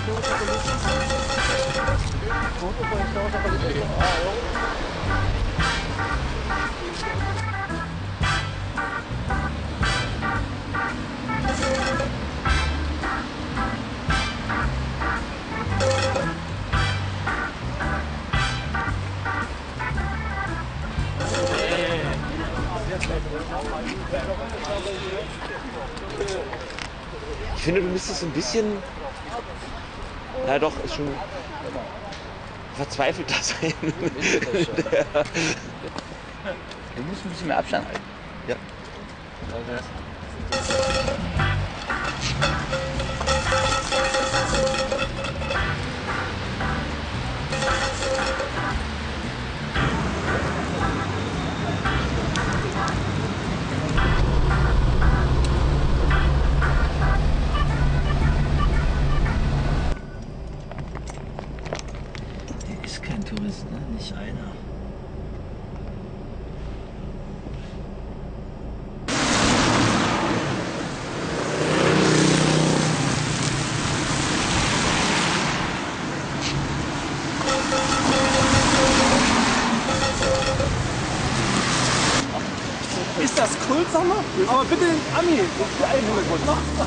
Ich finde, du müsstest ein bisschen, ja doch, ist schon verzweifelter sein. Du musst ein bisschen mehr Abstand halten. Ja. Der ist kein Tourist, ne? Nicht einer. Ist das cool, sag mal? Aber bitte den Ami, für einen Hintergrund.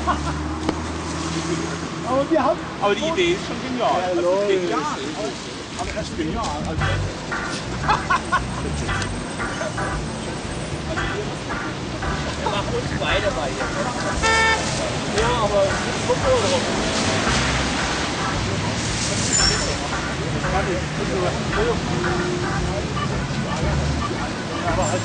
Aber wir haben. Aber die Idee ist schon genial. Ja, Das ist genial. Aber das ist genial. Also. Wir machen uns beide mal hier. Ja, aber guck mal drauf. Aber halt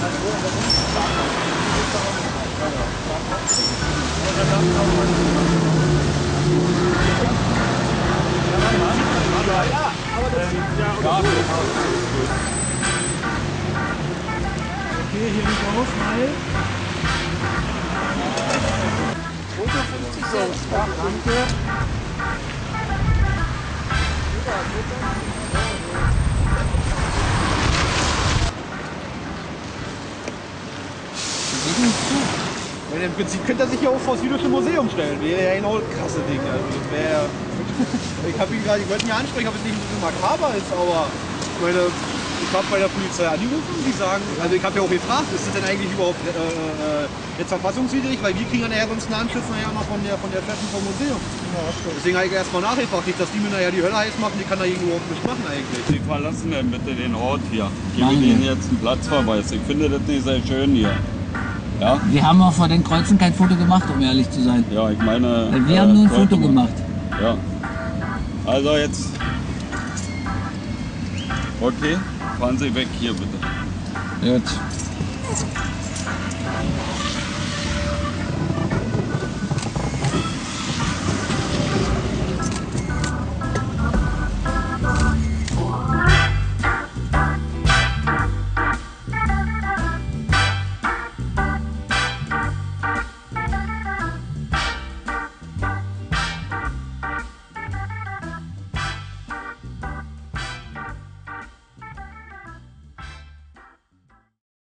okay, hier nicht raus, weil. 52 Cent. Ja, danke. Weil im Prinzip könnte er sich ja auch vor das Jüdische Museum stellen. Wäre ja genau das krasse Ding. Also das wäre. Ich wollte ihn ja ansprechen, ob es nicht ein bisschen makaber ist, aber ich meine, ich habe bei der Polizei angerufen, die sagen, also ich habe ja auch gefragt, ist das denn eigentlich überhaupt jetzt verfassungswidrig, weil wir kriegen ja nachher sonst einen Anschluss nachher noch von der Chefin vom Museum. Deswegen habe ich erstmal nachgefragt, nicht, dass die mir nachher die Hölle heiß machen, die kann da überhaupt nicht machen eigentlich. Sie verlassen denn bitte den Ort hier. Geben Ihnen jetzt einen Platzverweis. Ich finde das nicht sehr schön hier. Ja? Wir haben auch vor den Kreuzen kein Foto gemacht, um ehrlich zu sein. Ja, ich meine. Weil wir haben nur ein Foto gemacht. Ja. Also jetzt. Okay, fahren Sie weg hier bitte. Gut.